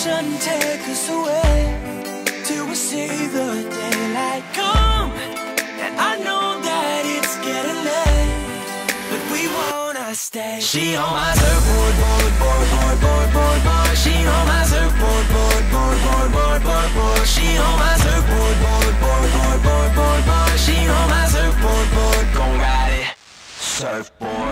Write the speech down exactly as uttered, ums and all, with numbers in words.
sun take us away till we see the daylight come. And I know that it's getting late, but we wanna stay. She on my surfboard, board, board, board, board, board, board. She on my surfboard, board, board, board, board, board, board. She on my surfboard, board, board, board, board, board, board. She on my surfboard, board, gon' ride it, surfboard.